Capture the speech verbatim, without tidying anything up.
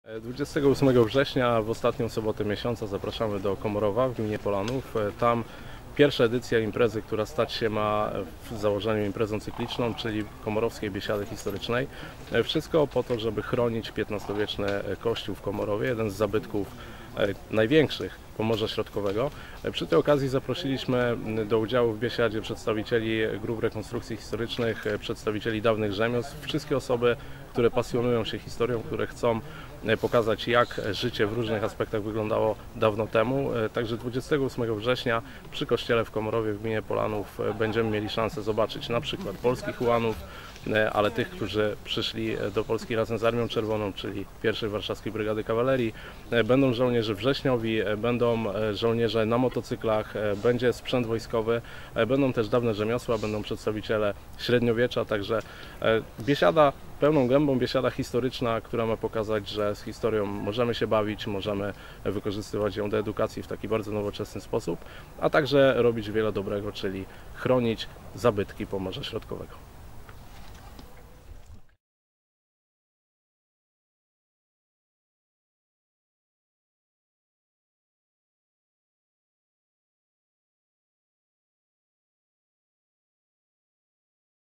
dwudziestego ósmego września, w ostatnią sobotę miesiąca, zapraszamy do Komorowa w gminie Polanów. Tam pierwsza edycja imprezy, która stać się ma w założeniu imprezą cykliczną, czyli Komorowskiej Biesiady Historycznej. Wszystko po to, żeby chronić piętnastowieczny kościół w Komorowie, jeden z zabytków największych Pomorza Środkowego. Przy tej okazji zaprosiliśmy do udziału w biesiadzie przedstawicieli grup rekonstrukcji historycznych, przedstawicieli dawnych rzemiosł, wszystkie osoby, które pasjonują się historią, które chcą pokazać, jak życie w różnych aspektach wyglądało dawno temu. Także dwudziestego ósmego września przy kościele w Komorowie w gminie Polanów będziemy mieli szansę zobaczyć na przykład polskich ułanów, ale tych, którzy przyszli do Polski razem z Armią Czerwoną, czyli pierwszej Warszawskiej Brygady Kawalerii. Będą żołnierze wrześniowi, będą żołnierze na motocyklach, będzie sprzęt wojskowy, będą też dawne rzemiosła, będą przedstawiciele średniowiecza, także biesiada pełną gębą, biesiada historyczna, która ma pokazać, że z historią możemy się bawić, możemy wykorzystywać ją do edukacji w taki bardzo nowoczesny sposób, a także robić wiele dobrego, czyli chronić zabytki Pomorza Środkowego.